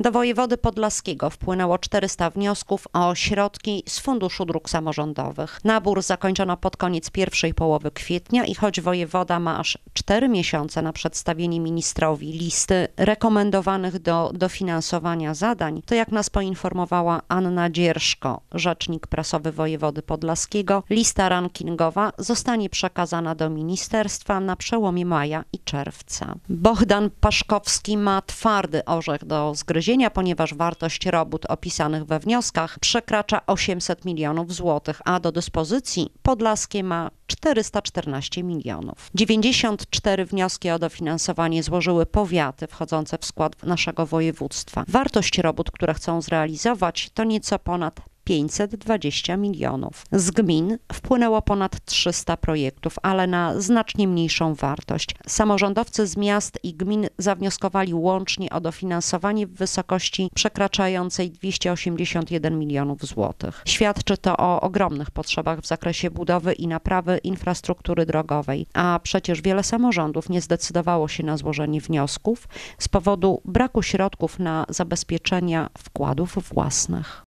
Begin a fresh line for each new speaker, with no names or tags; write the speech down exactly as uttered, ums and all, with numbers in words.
Do wojewody podlaskiego wpłynęło czterysta wniosków o środki z Funduszu Dróg Samorządowych. Nabór zakończono pod koniec pierwszej połowy kwietnia i choć wojewoda ma aż cztery miesiące na przedstawienie ministrowi listy rekomendowanych do dofinansowania zadań, to jak nas poinformowała Anna Dzierżko, rzecznik prasowy wojewody podlaskiego, lista rankingowa zostanie przekazana do ministerstwa na przełomie maja i czerwca. Bohdan Paszkowski ma twardy orzech do zgryzienia, ponieważ wartość robót opisanych we wnioskach przekracza osiemset milionów złotych, a do dyspozycji Podlaskie ma czterysta czternaście milionów. dziewięćdziesiąt cztery wnioski o dofinansowanie złożyły powiaty wchodzące w skład naszego województwa. Wartość robót, które chcą zrealizować, to nieco ponad pięćset dwadzieścia milionów. Z gmin wpłynęło ponad trzysta projektów, ale na znacznie mniejszą wartość. Samorządowcy z miast i gmin zawnioskowali łącznie o dofinansowanie w wysokości przekraczającej dwieście osiemdziesiąt jeden milionów złotych. Świadczy to o ogromnych potrzebach w zakresie budowy i naprawy infrastruktury drogowej, a przecież wiele samorządów nie zdecydowało się na złożenie wniosków z powodu braku środków na zabezpieczenia wkładów własnych.